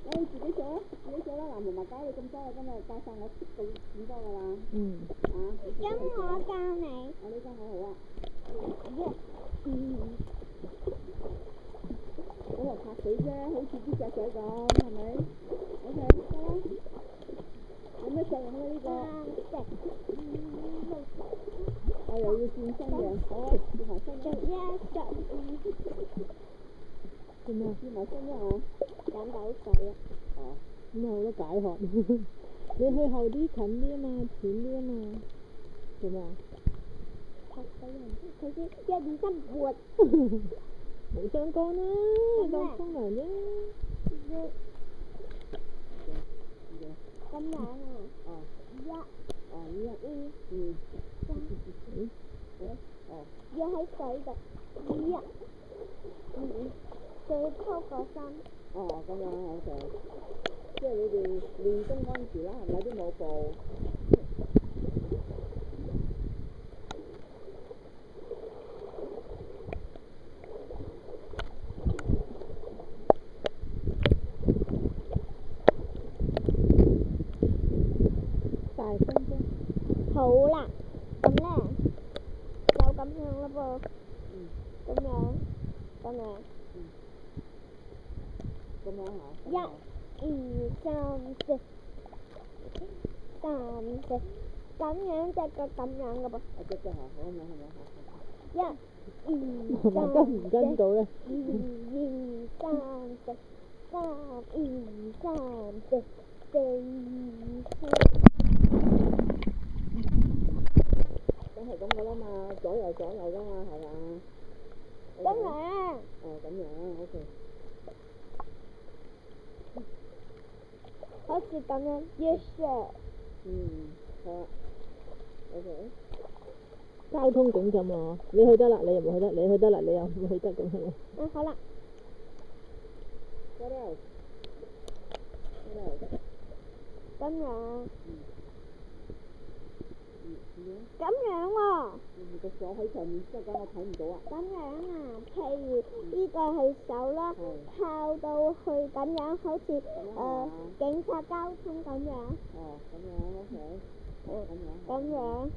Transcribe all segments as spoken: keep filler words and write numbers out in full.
你自己做啊，自己做啦。嗱，同埋教你咁多啦，今日教晒我到咁多噶啦。 嗯。 啊， 咁我教你。 我呢個好好啊。 嗯。 咁就拍死啫，好似啲雀仔咁，係咪 ？OK，得啦。有咩作用咧？呢個？我又要轉身嘅，好啊，轉埋身。 十一、十二。 做咩啊？ 轉埋身啫我。 飲口水啊！ 哦。 咁啊好多解渴。你去後啲近啲啊嘛，淺啲啊嘛。做咩啊？ 拍死人！佢先一二三活。 冇相干啦，當沖涼啫。 咁樣啊？ 哦。 一。 哦，一。 二。 嗯。 三。 嗯。哦。 要喺水度。一。二。最粗個身。 哦，咁樣好嘅。即係你哋練功嗰陣時啦，係咪啲舞步？ 大聲啲。 好啦，咁咧就咁樣啦噃。 嗯。 咁樣，咁樣。 嗯。咁樣嚇。 一、二、三、四。三、四。咁樣隻腳咁樣噶噃。 啊，隻腳嚇，好咁樣係咪？ 一、二、 同埋跟唔跟到咧？ 二、二、三、四。三、二、三、四。四、三。 梗係咁噶啦嘛，左右左右噶嘛，係嘛？ 咁樣。 哦，咁樣 ，OK。 好似咁樣，yes sir。 嗯，好啊。OK。 交通警咁啊！你去得啦，你又唔去得；你去得啦，你又唔去得咁係咪？ 嗯，好啦。 What else？What else？ 咁樣。 嗯。 咁樣喎。 嗯，個手喺上面，即係咁我睇唔到啊。 咁樣啊，譬如呢個係手啦，靠到去咁樣，好似誒警察交通咁樣。 哦，咁樣 OK。 嗯。 咁樣。 咁樣。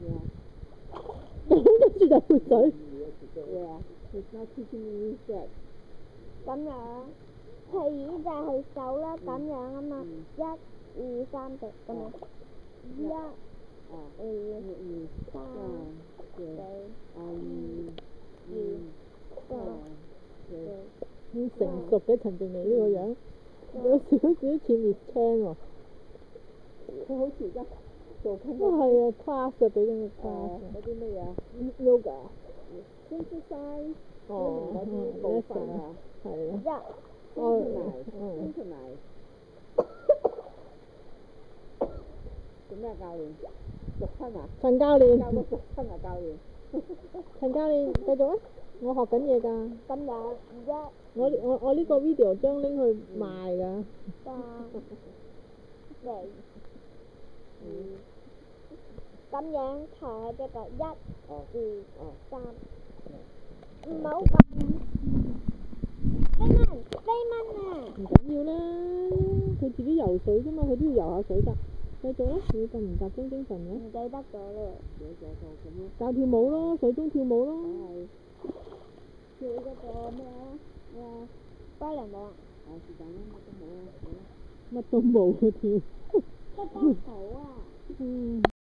跟住就潑水。 Yeah, he's not teaching me yet. 咁樣，譬如呢就係手啦，咁樣啊嘛，一、二、三四咁樣，一、二、三、四、二、三、四。 咁成熟嘅陳靜妮呢個樣，有少少似 Miss Chan 喎。 佢好似而家做緊。 都係啊 ，class 啊，俾緊個 class 啊。 嗰啲乜嘢 ？yoga。哦， 嗰啲步伐啊。 係啊。 一。Synchronize。做咩教練？熟親啊？ 陳教練。 教到熟親啊，教練。 陳教練，繼續啊！我學緊嘢㗎。 咁樣，一。 我我我呢個 video 將拎去賣㗎。 三、四、五。咁樣抬隻腳，一、二、三。唔好咁。飛蚊，飛蚊啊！ 唔緊要啦，佢自己游水啫嘛，佢都要游下水㗎。繼續啦，你咁唔集中精神嘅？ 唔記得咗啦。 記得咗咁咯。 教跳舞咯，水中跳舞咯。 係。跳嗰個咩啊？咩啊？ 芭蕾舞啊？ 啊，是但啦，乜都冇啦，乜都冇啊跳。 得得好啊！ 嗯。